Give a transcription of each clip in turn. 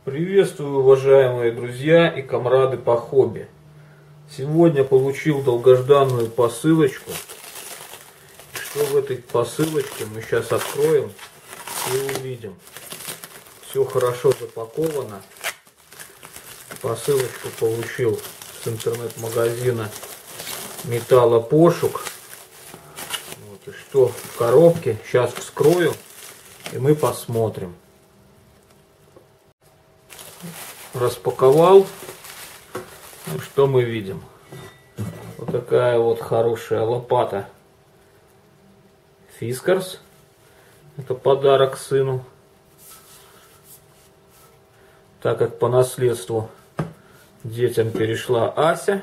Приветствую, уважаемые друзья и комрады по хобби. Сегодня получил долгожданную посылочку. Что в этой посылочке мы сейчас откроем и увидим. Все хорошо запаковано. Посылочку получил с интернет-магазина Металлопошук. Вот, и что в коробке, сейчас вскрою и мы посмотрим. Распаковал. Ну, что мы видим? Вот такая вот хорошая лопата Fiskars. Это подарок сыну. Так как по наследству детям перешла Ася.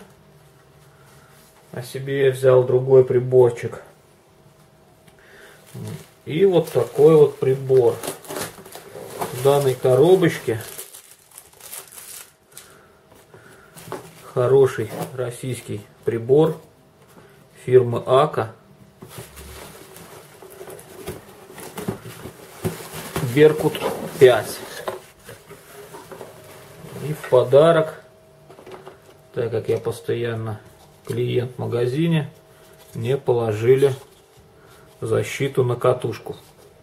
А себе я взял другой приборчик. И вот такой вот прибор. В данной коробочке хороший российский прибор фирмы Ака. Беркут 5. И в подарок, так как я постоянно клиент в магазине, мне положили защиту на катушку.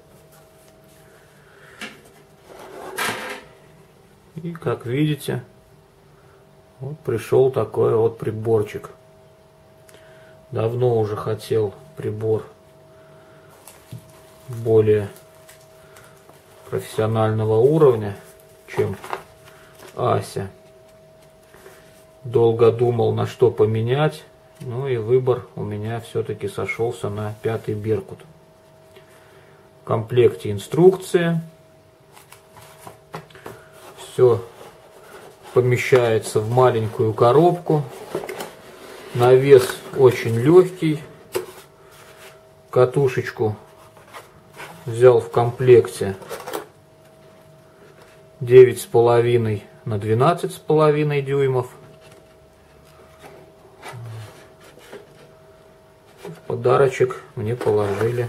И как видите, вот пришел такой вот приборчик. Давно уже хотел прибор более профессионального уровня, чем Ася. Долго думал, на что поменять. Ну и выбор у меня все-таки сошелся на 5-й Беркут. В комплекте инструкция. Все помещается в маленькую коробку. Навес очень легкий. Катушечку взял в комплекте 9,5 на 12,5 дюймов. В подарочек мне положили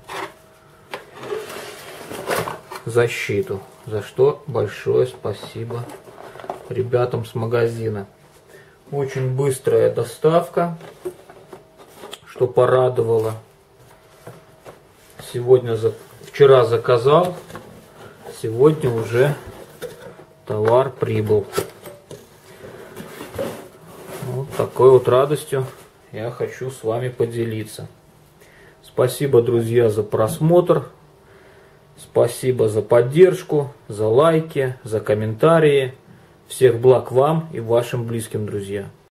защиту, за что большое спасибо ребятам с магазина. Очень быстрая доставка, что порадовало. Вчера заказал, сегодня уже товар прибыл. Вот такой вот радостью я хочу с вами поделиться. Спасибо, друзья, за просмотр. Спасибо за поддержку, за лайки, за комментарии. Всех благ вам и вашим близким, друзья.